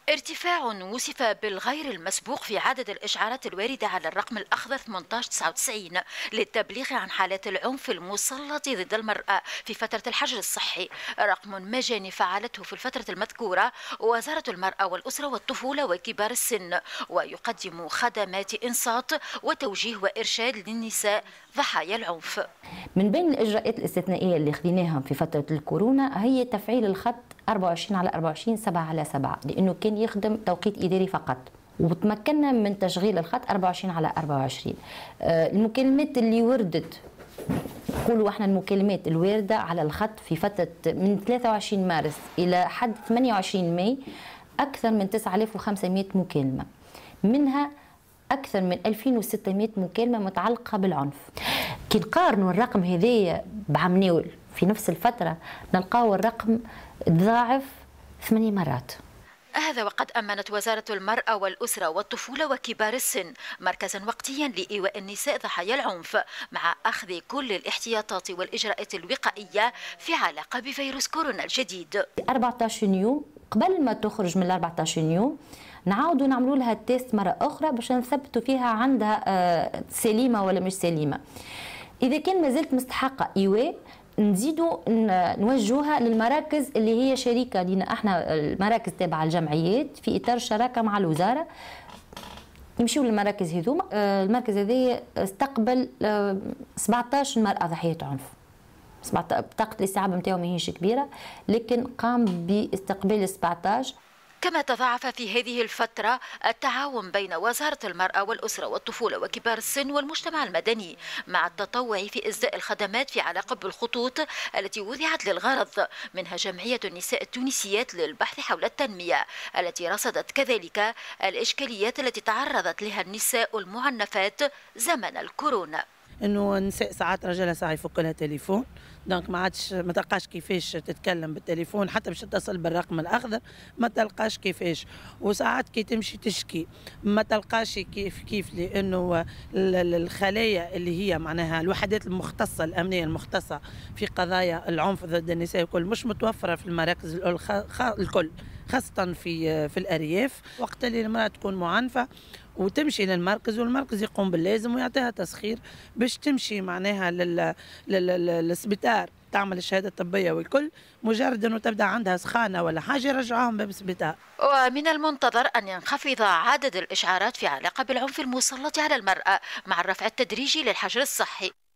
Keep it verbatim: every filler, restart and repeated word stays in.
ارتفاع وصف بالغير المسبوق في عدد الإشعارات الواردة على الرقم الأخضر ثمانية عشر تسعة وتسعين للتبليغ عن حالات العنف المسلط ضد المرأة في فترة الحجر الصحي، رقم مجاني فعلته في الفترة المذكورة وزارة المرأة والأسرة والطفولة وكبار السن، ويقدم خدمات إنصات وتوجيه وإرشاد للنساء ضحايا العنف. من بين الإجراءات الاستثنائية اللي خذيناها في فترة الكورونا هي تفعيل الخط أربعة وعشرين على أربعة وعشرين سبعة على سبعة، لأنه كان يخدم توقيت إداري فقط، وتمكنا من تشغيل الخط أربعة وعشرين على أربعة وعشرين. المكالمات اللي وردت، نقولوا احنا المكالمات الواردة على الخط في فترة من ثلاثة وعشرين مارس إلى حد ثمانية وعشرين ماي أكثر من تسعة آلاف وخمسمائة مكالمة، منها أكثر من ألفين وستمائة مكالمة متعلقة بالعنف. كي نقارنوا الرقم هذايا بعمناول في نفس الفترة نلقاو الرقم تضاعف ثمانية مرات. هذا وقد أمنت وزارة المرأة والأسرة والطفولة وكبار السن مركزا وقتيا لإيواء النساء ضحايا العنف مع أخذ كل الاحتياطات والإجراءات الوقائية في علاقة بفيروس كورونا الجديد. أربعة عشر يوم قبل ما تخرج من أربعة عشر يوم نعاودوا نعملوا لها التيست مرة أخرى باش نثبتوا فيها عندها سليمة ولا مش سليمة. إذا كان ما زلت مستحقة إيواء نزيدوا نوجهوها للمراكز اللي هي شريكة لنا احنا، المراكز تابعة الجمعيات في إطار الشراكة مع الوزارة. يمشيوا للمراكز هذوما. المركز هذا استقبل سبعة عشر مرأة ضحية عنف. بطاقة الاستيعاب نتاعو ماهيش كبيرة لكن قام باستقبال سبعة عشر. كما تضاعف في هذه الفترة التعاون بين وزارة المرأة والأسرة والطفولة وكبار السن والمجتمع المدني مع التطوع في إسداء الخدمات في علاقة بالخطوط التي وضعت للغرض، منها جمعية النساء التونسيات للبحث حول التنمية التي رصدت كذلك الإشكاليات التي تعرضت لها النساء المعنفات زمن الكورونا. انه النساء ساعات رجالها ساعات يفك لها تليفون، دونك ما عادش ما تلقاش كيفاش تتكلم بالتليفون، حتى باش تتصل بالرقم الاخضر ما تلقاش كيفاش، وساعات كي تمشي تشكي ما تلقاش كيف كيف لانه الخلايا اللي هي معناها الوحدات المختصه الامنيه المختصه في قضايا العنف ضد النساء الكل مش متوفره في المراكز الكل، خاصه في في الارياف. وقت اللي المراه تكون معنفه وتمشي للمركز والمركز يقوم باللازم ويعطيها تسخير باش تمشي معناها لل... لل... للسبيطار تعمل الشهاده الطبيه والكل، مجرد انه تبدا عندها سخانه ولا حاجه يرجعوهم باب السبيطار. ومن المنتظر ان ينخفض عدد الاشعارات في علاقه بالعنف المسلط على المراه مع الرفع التدريجي للحجر الصحي.